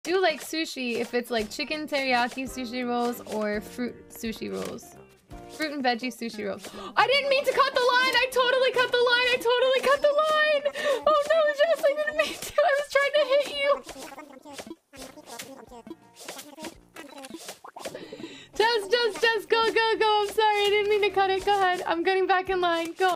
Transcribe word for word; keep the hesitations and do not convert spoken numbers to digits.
Do like sushi if it's like chicken teriyaki sushi rolls or fruit sushi rolls. Fruit and veggie sushi rolls. I didn't mean to cut the line! I totally cut the line! I totally cut the line! Oh no, Jess, I didn't mean to! I was trying to hit you! Jess, Jess, Jess, go, go, go! I'm sorry, I didn't mean to cut it. Go ahead. I'm getting back in line. Go.